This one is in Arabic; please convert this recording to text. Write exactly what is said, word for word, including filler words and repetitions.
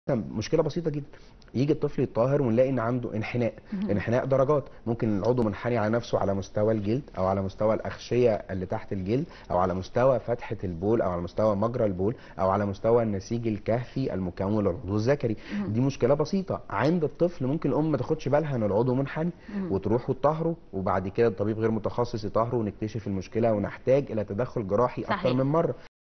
مشكله بسيطه جدا، يجي الطفل يتطهر ونلاقي ان عنده انحناء. انحناء درجات، ممكن العضو منحني على نفسه على مستوى الجلد او على مستوى الاغشيه اللي تحت الجلد او على مستوى فتحه البول او على مستوى مجرى البول او على مستوى النسيج الكهفي المكون للعضو الذكري. دي مشكله بسيطه عند الطفل، ممكن الام ما تاخدش بالها ان العضو منحني وتروح وتطهره، وبعد كده الطبيب غير متخصص يطهره ونكتشف المشكله ونحتاج الى تدخل جراحي اكتر من مره.